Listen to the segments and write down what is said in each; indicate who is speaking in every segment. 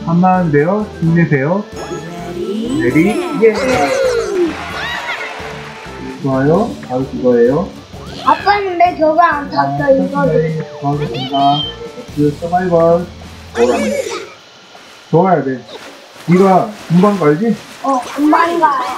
Speaker 1: 한마한데요. 힘내세요. 레디, 예! 좋아요. 바로 그거예요.
Speaker 2: 아빠는 왜 저거 안 탔어, 이거를?
Speaker 1: 고맙습니다. 그 서바이벌. 좋아야 돼. 네가 금방 갈지?
Speaker 2: 금방 가요.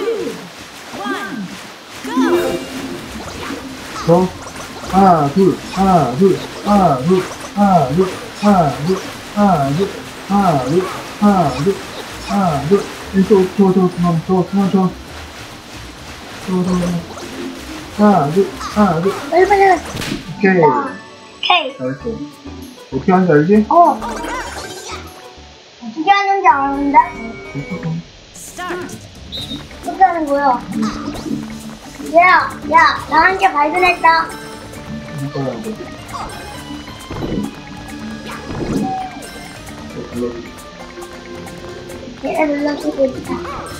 Speaker 1: 저 하나 둘 하나 둘 하나 둘 하나 둘 하나 둘 하나 둘 하나 둘 하나 둘 하나 둘 왼쪽 저 하나 둘 하나 둘
Speaker 2: 빨리 빨리.
Speaker 1: 오케이
Speaker 2: 오케이.
Speaker 1: 잘했어. 어떻게 하는지 알지?
Speaker 2: 어떻게 하는지 아는데? 어떻게 하는 거야? 야, 나 한 개 발견했다. 얘가 눌러주고 있다.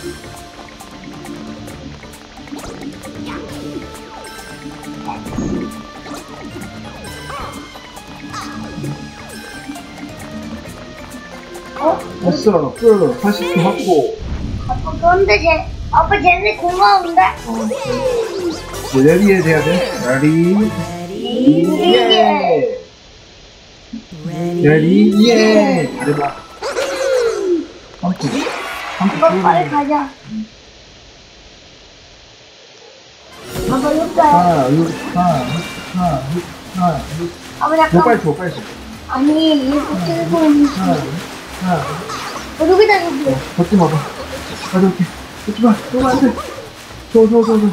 Speaker 1: 됐어. 끝. 40초 확보.
Speaker 2: 그런데 아빠 쟤네 고마운데?
Speaker 1: 레디에 해야 돼. 레디. 예. 레디. 예. 잘해봐. 3초.
Speaker 2: 아빠 빨리 가자. 아빠 여기 가요.
Speaker 1: 하나, 둘.
Speaker 2: 아빠
Speaker 1: 너
Speaker 2: 잠깐.
Speaker 1: 빨리 줘, 빨리 줘.
Speaker 2: 아니 이거 들고 있는.
Speaker 1: 하나, 둘.
Speaker 2: 여기다 여기.
Speaker 1: 걷지 마봐. 가져올게. 걷지 마. 줘, 안 돼. 줘.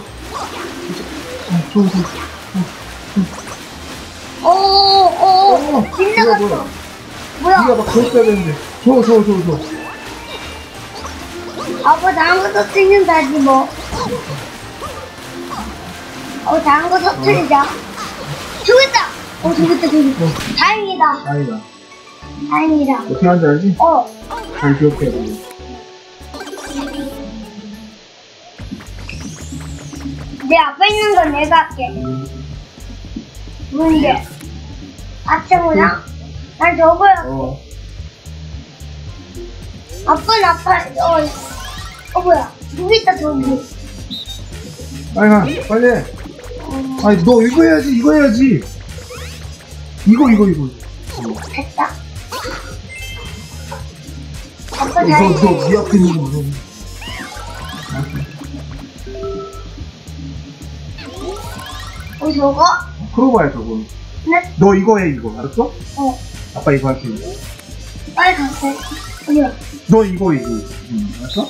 Speaker 2: 빗나갔어. 뭐야?
Speaker 1: 네가 막 줬어야 되는데. 줘.
Speaker 2: 아빠 다른 거 터뜨린다지 뭐. 다른 거 터뜨리자. 저기 있다. 저기 있다. 다행이다. 다행이다.
Speaker 1: 어떻게 하는지 알지? 잘 기억해야 돼.
Speaker 2: 내 앞에 있는 건 내가 할게. 뭔데? 아차 모양? 난 저거야. 아빠. 뭐야? 저기 있다, 저기.
Speaker 1: 빨리 해. 아니, 너 이거 해야지. 이거.
Speaker 2: 됐다. 아빠
Speaker 1: 네 앞에 있는 거.
Speaker 2: 저거?
Speaker 1: 풀어봐야 저거.
Speaker 2: 네?
Speaker 1: 너 이거 해, 이거. 알았어? 아빠 이거 할게.
Speaker 2: 빨리 갔어. 어디야?
Speaker 1: 너 이거. 알았어?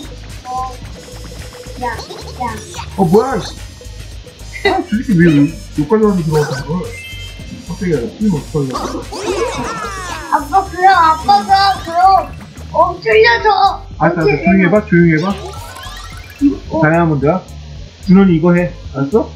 Speaker 2: 야.
Speaker 1: 뭐야, 씨. 저렇게 왜 여기까지 와서 들어왔던 걸? 갑자기 틀리면 어떡하려고.
Speaker 2: 아빠가 틀려서.
Speaker 1: 알았어. 조용히 해봐. 다양한 문제야. 준원이 이거 해. 알았어?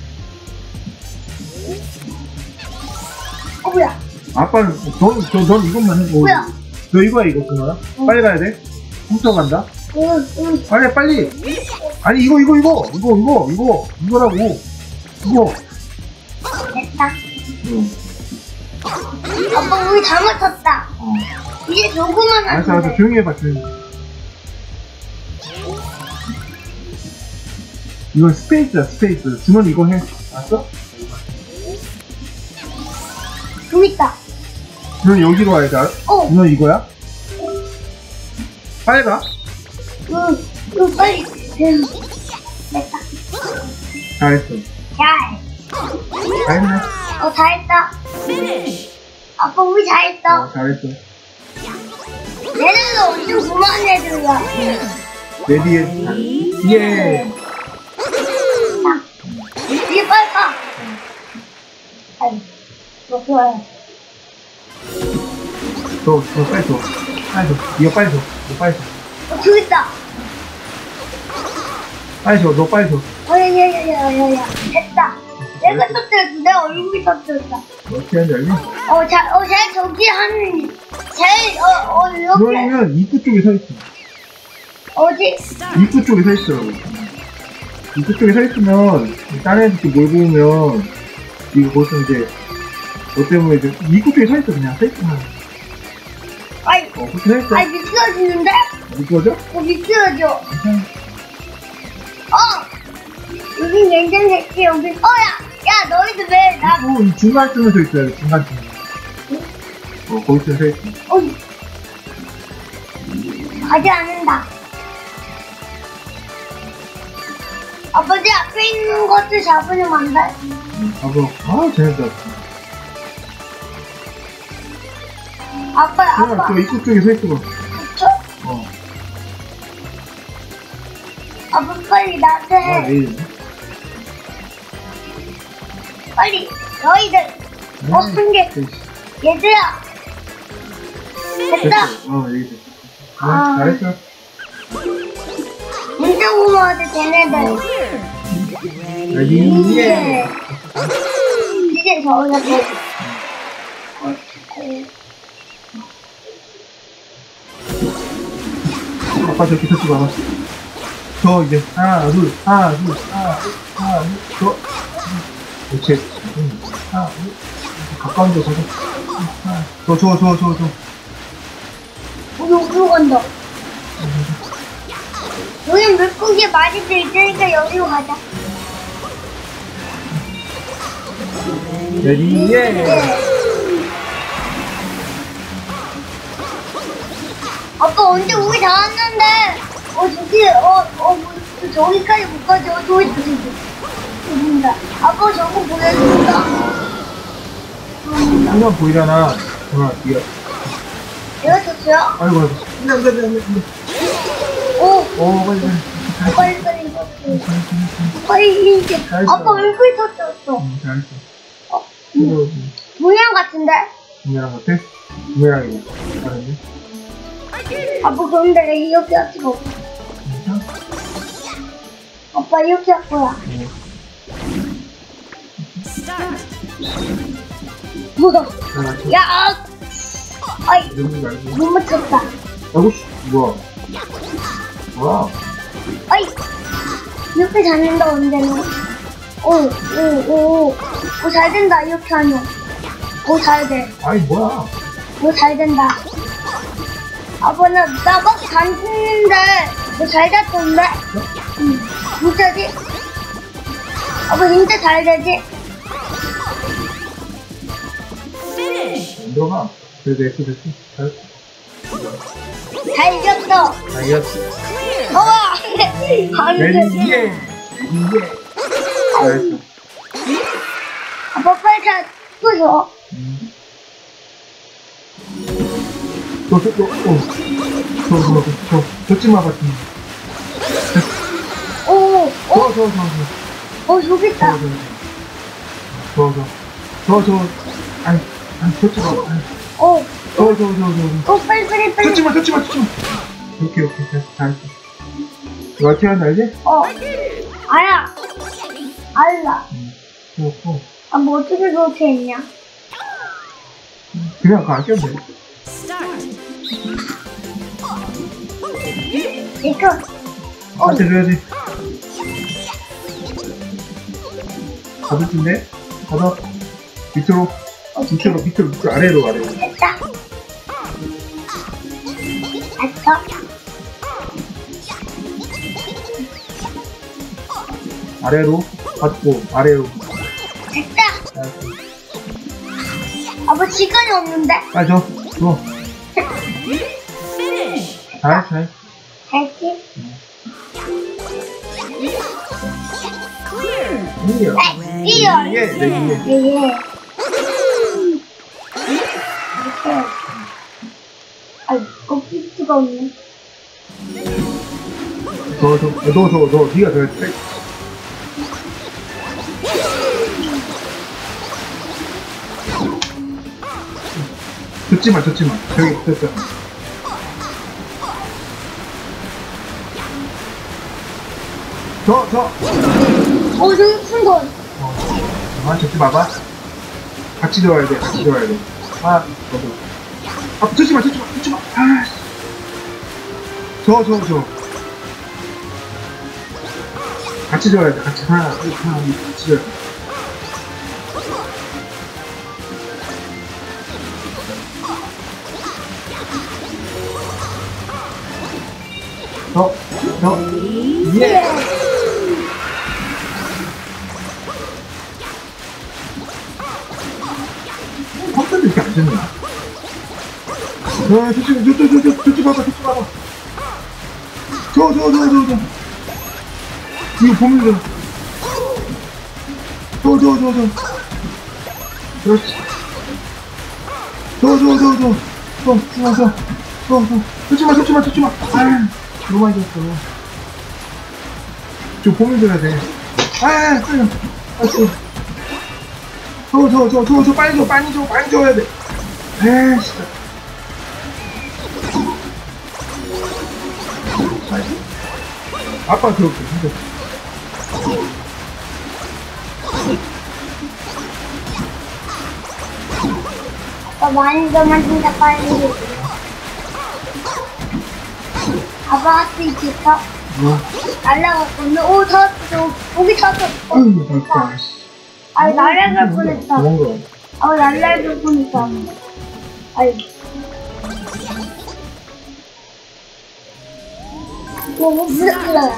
Speaker 2: 뭐야?
Speaker 1: 아빠는, 넌 이것만 해.
Speaker 2: 뭐야?
Speaker 1: 너 이거 해, 이거, 준원아. 빨리 가야 돼. 훔쳐간다.
Speaker 2: 응.
Speaker 1: 빨리. 아니, 이거라고. 이거.
Speaker 2: 됐다. 아빠 우리 다 맞췄다. 이제 조금만 하면
Speaker 1: 알았어.
Speaker 2: 돼.
Speaker 1: 조용히 해봐. 이건 스페이스야. 준원 이거 해. 알았어?
Speaker 2: 좀 있다.
Speaker 1: 준원 여기로 와야 돼. 준원 이거야? 빨리 가.
Speaker 2: 응, 빨리. 됐다.
Speaker 1: 잘했어. 잘했네.
Speaker 2: 잘했다. 아빠 우리 잘했어.
Speaker 1: 잘했어.
Speaker 2: 얘네도 엄청 고마운 애들이야.
Speaker 1: 레디에 예.
Speaker 2: 이제 빨리 가. 너 좋아해.
Speaker 1: 너 빨리 줘. 이거 빨리 줘.
Speaker 2: 저기 있다.
Speaker 1: 빨리 줘. 너 빨리 줘.
Speaker 2: 야. 됐다. 내가 터뜨렸어. 내 얼굴이 터뜨렸다.
Speaker 1: 어떻게 하는지 알지?
Speaker 2: 제일 저기 하는, 이렇게.
Speaker 1: 그러면 입구 쪽에 서 있어.
Speaker 2: 어디?
Speaker 1: 입구 쪽에 서 있어. 입구 쪽에 서 있으면 딴 애들 몰고 오면 이거 거기서 이제 너 때문에 이제 입구 쪽에 서 있어. 그냥 서 있으면
Speaker 2: 아이,
Speaker 1: 그렇게 했어.
Speaker 2: 아이, 미끄러지는데?
Speaker 1: 미끄러져?
Speaker 2: 미끄러져.
Speaker 1: 괜찮아.
Speaker 2: 여긴 괜찮겠지, 여기. 야, 너희들 왜,
Speaker 1: 이 중간쯤에 서 있어야 돼, 중간쯤에. 거기쯤에 서 있어.
Speaker 2: 가지 않는다. 아빠, 내 앞에 있는 것들 잡으면 안 돼?
Speaker 1: 쟤네들.
Speaker 2: 아빠.
Speaker 1: 저 입구 쪽에 서 있어.
Speaker 2: 그쵸? 아빠, 빨리 나한테 해.
Speaker 1: 왜 이래?
Speaker 2: 빨리, 너희들. 한 개. 얘들아. 됐다.
Speaker 1: 여기 됐어. 잘했어.
Speaker 2: 진짜 고마워서 쟤네들.
Speaker 1: 레디,
Speaker 2: 예. 이제 저기서
Speaker 1: 아빠 저기 서지 마봐. 저 이제 하나 둘 저. 그렇지. 하나 둘. 가까운 데 서서. 저.
Speaker 2: 여기로 간다. 여기 물고기 많이도 있으니까 여기로 가자.
Speaker 1: 레디, 예.
Speaker 2: 아빠 언제 우리 다 왔는데 저기까지 못 가죠. 저기 보인다. 아빠 저거 보여준다.
Speaker 1: 한번 보이잖아. 뒤에.
Speaker 2: 내가 줬어요?
Speaker 1: 아이고. 안돼.
Speaker 2: 빨리 이제 아빠 얼굴 터졌어.
Speaker 1: 잘했어.
Speaker 2: 모양 같은데?
Speaker 1: 부메랑 같아? 부메랑이고. 잘했네.
Speaker 2: 아빠 그런데 내 이렇게 할 수가 없어. 아빠 이렇게 할 거야. 뭐야? 야! 아이, 못 맞췄다.
Speaker 1: 아이고, 뭐야?
Speaker 2: 아이, 이렇게 잡는다, 언제는. 잘 된다, 이렇게 하면. 잘 돼.
Speaker 1: 아이, 뭐야?
Speaker 2: 잘 된다. 아빠, 나 막 다니는데, 잘 잡던데? 응. 진짜지? 아빠, 진짜 잘 되지?
Speaker 1: 안 들어가. 됐어. 잘했어.
Speaker 2: 잘 이겼어.
Speaker 1: 다 이겼어.
Speaker 2: 안 돼.
Speaker 1: 이게. 잘했어.
Speaker 2: 아빠, 빨리 또 줘.
Speaker 1: 줬지 마, 같은.
Speaker 2: 여기 있다.
Speaker 1: 아니, 줬지 마.
Speaker 2: 빨리.
Speaker 1: 줬지 마. 오케이, 잘했어. 이거 어떻게 하는 알지?
Speaker 2: 알라.
Speaker 1: 그렇고.
Speaker 2: 뭐 어떻게 그렇게 했냐?
Speaker 1: 그냥 그거 안 끼우면 돼.
Speaker 2: 이거.
Speaker 1: 나한테 줘야지. 받을 텐데? 받아. 밑으로, 아래로.
Speaker 2: 됐다. 됐어.
Speaker 1: 아래로 받고, 아래로.
Speaker 2: 됐다. 아빠 시간이 없는데?
Speaker 1: 빨리 줘. 잘했어.
Speaker 2: 됐지?
Speaker 1: 이게.
Speaker 2: 예. 피스가 없네.
Speaker 1: 너, 네가 더 해. 줬지 마. 저기 됐잖아.
Speaker 2: 저기 큰 거.
Speaker 1: 줬지 마봐. 같이 들어와야 돼. 줬지 마. 같이 들어와야 돼. 하나, 같이 들어야 돼. 예! 컴퓨터 이렇게 안 되냐? 저쪽 봐봐. 저. 이거 보면 돼. 그렇지. 쫓지 마. 아유, 너무 많이 줬어. 저 보면 돼야 돼. 빨리. 저 빨리 줘야 돼. 진짜. 아빠 그렇게 진짜.
Speaker 2: 많이 더 만진다 빨리. 아빠 할수 있겠어?
Speaker 1: 뭐?
Speaker 2: 날라갔거든. 오, 저 고기 탔어. 날아갈 뻔했다. 날아갈 뻔했다. 무슨 거야?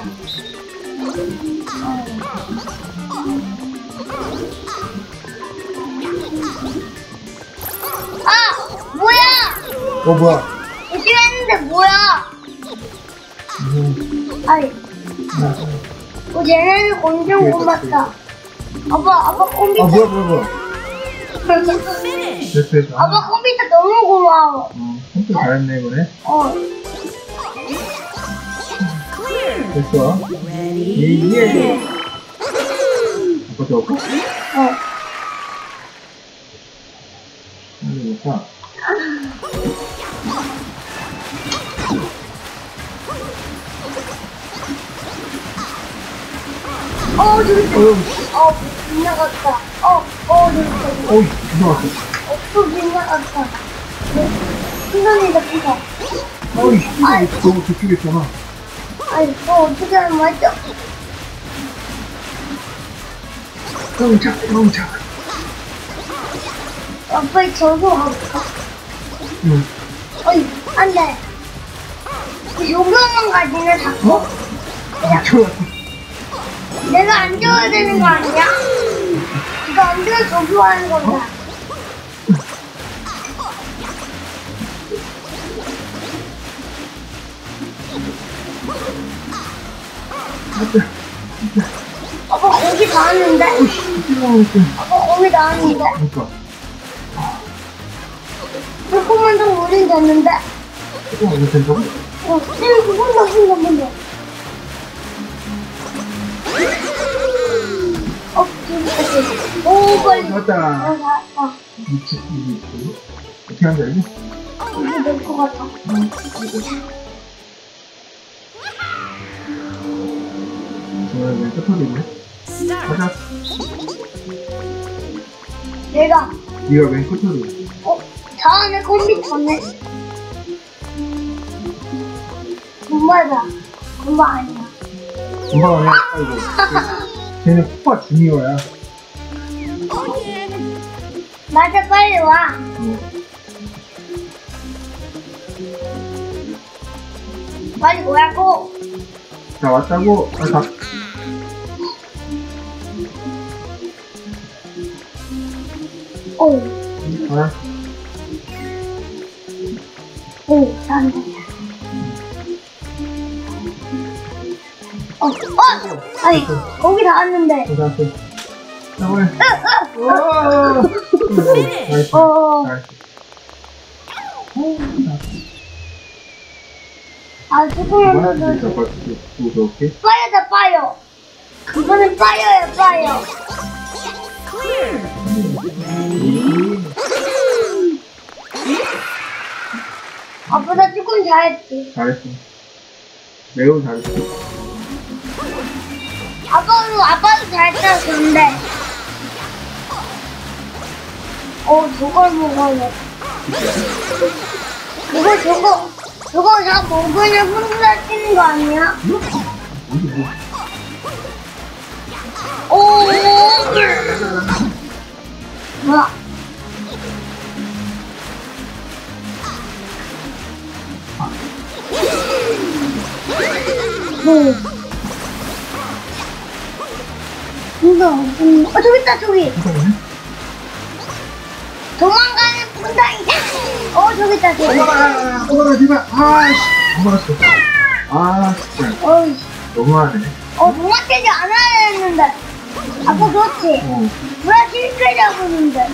Speaker 2: 뭐야?
Speaker 1: 뭐야?
Speaker 2: 열심히 했는데 뭐야? 쟤네는 엄청 고맙다. 아빠 컴퓨터.
Speaker 1: 뭐야? 됐어.
Speaker 2: 아빠 컴퓨터 너무 고마워.
Speaker 1: 컴퓨터 잘했네, 이번에. 됐어. 예. 아빠 넣을까? 넣을까?
Speaker 2: 저기 빗나갔다. 저기
Speaker 1: 빗나갔어.
Speaker 2: 또 빗나갔다. 피곤이다.
Speaker 1: 너무 저쪽에 있잖아.
Speaker 2: 어떻게 하면 맞죠?
Speaker 1: 멍차.
Speaker 2: 아빠 저도 가볼까?
Speaker 1: 응.
Speaker 2: 안 돼. 요금만 가지는 자꾸?
Speaker 1: 좋아.
Speaker 2: 내가 안 줘야 되는 거 아니야? 이거 안 줘야 조교하는 거다. 아빠 고기 다 왔는데? 아빠 고기 다 왔는데?
Speaker 1: 그러니까.
Speaker 2: 조금만 더 우린 됐는데?
Speaker 1: 조금만 더 된다고?
Speaker 2: 한번 더. 저기까지. 오, 빨리.
Speaker 1: 맞다.
Speaker 2: 나왔다.
Speaker 1: 미치. 어떻게 하는지 알지?
Speaker 2: 이거 될것 같아.
Speaker 1: 저는 왜 끝터리네? 가자.
Speaker 2: 내가.
Speaker 1: 네가 왜 끝터리?
Speaker 2: 저 안에 컴퓨터네. 엄마다. 엄마 아니야.
Speaker 1: 금방 아니야. 아이고. 쟤는 코파 주니어야.
Speaker 2: 맞아, 빨리 와. 빨리 오라고.
Speaker 1: 자, 왔다고. 가. 가라.
Speaker 2: 잘한다. 거기 다 왔는데.
Speaker 1: 나와요. 나이스.
Speaker 2: 조금만 더 줘. 빠여다, 빠여. 그거는 빠여야, 빠여. 아빠가 조금 잘했지.
Speaker 1: 잘했어. 매우 잘했어.
Speaker 2: 아빠도 잘했다, 그런데. 저걸 먹어야 저거 다 먹으면 흥분할 찌는 거 아니야? 뭐야? 저기 있다, 저기.
Speaker 1: 잠깐만요.
Speaker 2: 도망가는 분당이. 저기 있다, 저기.
Speaker 1: 도망가, 니가. 아이씨. 도망갔어. 아, 진짜.
Speaker 2: 어이씨.
Speaker 1: 너무하네.
Speaker 2: 도망치지 않아야 했는데. 아빠, 그렇지. 뭐야, 실패 잡으는데.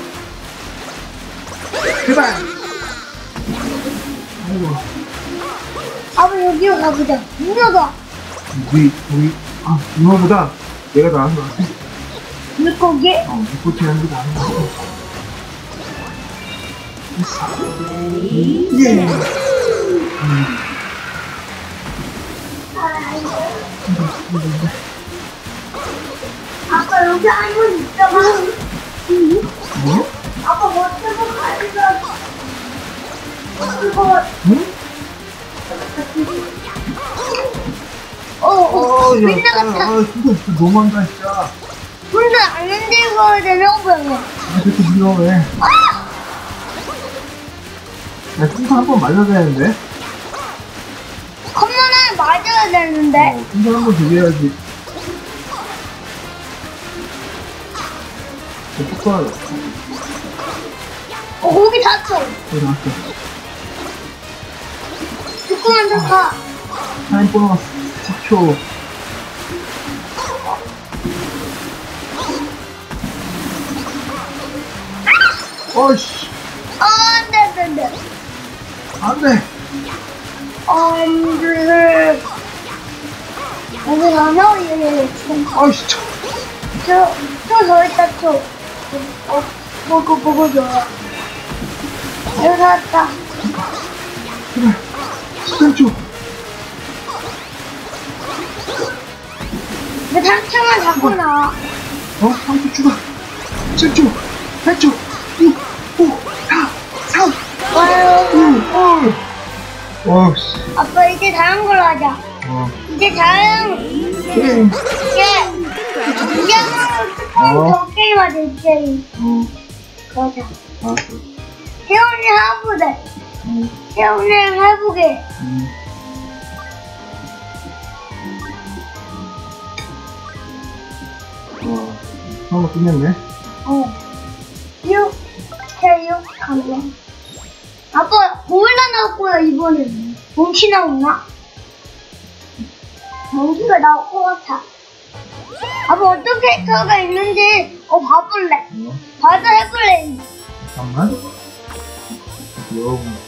Speaker 1: 제발. 아이고.
Speaker 2: 아빠, 여기로 가보자. 무서워.
Speaker 1: 우리, 이거보다 얘가 나은 것 같아.
Speaker 2: 물고기?
Speaker 1: 물고기 하는 게 나은 것 같아. 예.
Speaker 2: 아빠, 여기 한번 있다가.
Speaker 1: 뭐?
Speaker 2: 아빠, 뭐 때문에 가리가. 이거.
Speaker 1: 응?
Speaker 2: 민나 같아.
Speaker 1: 진짜 너무한다, 진짜.
Speaker 2: 혼자 안 흔들고 내려오면.
Speaker 1: 그렇게 무서워해. 야, 풍선 한 번 맞아야 되는데?
Speaker 2: 컵라면 맞아야 되는데.
Speaker 1: 풍선 한 번 들려야지. 똑바로.
Speaker 2: 거기 닿았어.
Speaker 1: 여기 나왔어.
Speaker 2: 조금만 더 가.
Speaker 1: 타임 보너스 10초. 어이씨.
Speaker 2: 안 돼, 안 돼, 안 돼.
Speaker 1: 안 돼.
Speaker 2: 안 돼. 여기 안 나와, 얘.
Speaker 1: 어이씨.
Speaker 2: 저 있다, 저. 보고 줘. 여기 나왔다.
Speaker 1: 제발. 13초.
Speaker 2: 내 상처만 잡고 나와.
Speaker 1: 3초 추가. 7초. 8초. 6, 5, 4, 3,
Speaker 2: 와요.
Speaker 1: 2, 1. 어우씨.
Speaker 2: 아빠, 이제 다른 걸로 하자. 이제 다른,
Speaker 1: 게임.
Speaker 2: 이제 더 게임 하자, 게임. 그러자.
Speaker 1: 알았어.
Speaker 2: 태훈이 해보래. 태훈이랑 해보게.
Speaker 1: 처음 끝냈네.
Speaker 2: 6, 6하면. 아빠, 몰라 나올 거야, 이번엔. 몽키 나오나? 몽키가 나올 것 같아. 아빠, 어떤 캐릭터가 있는지, 봐볼래. 봐도 해볼래.
Speaker 1: 잠깐만. 여러분.